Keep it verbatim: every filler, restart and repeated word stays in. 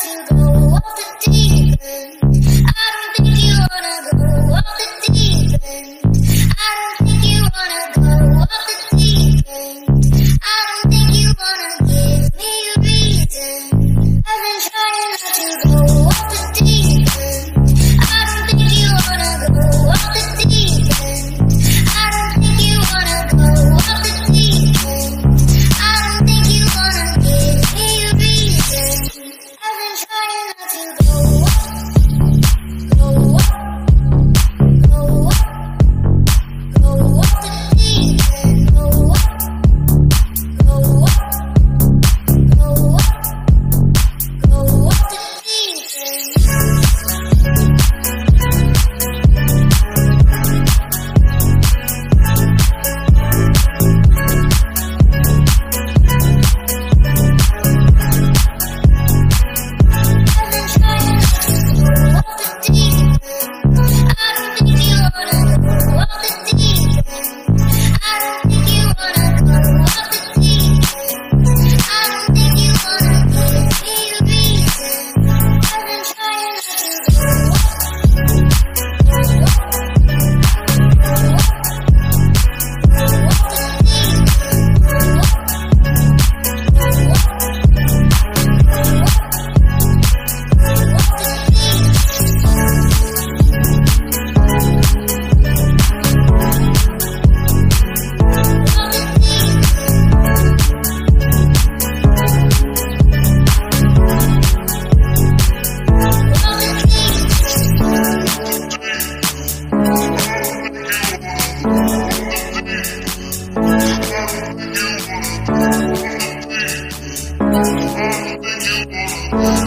to go off the deep end. I don't think you wanna go off the deep end. I don't think you wanna go off the deep end. I don't think you wanna give me a reason. I've been trying not to go off the deep end. I don't think you wanna go off the deep end. I don't think you wanna go off the deep end. I don't think you wanna give me a reason. I've been trying not to go off, go off, go off, go off the deep end. Go off, go off, go off, go off the deep end. I've been trying not to go off the deep end. I don't think you wanna go off the deep end. I don't think you wanna go off the deep end. I don't think you wanna give me a reason. I've been trying not to go off, go off, go off, go off the deep end. Go off, go off, go off, go off the deep end.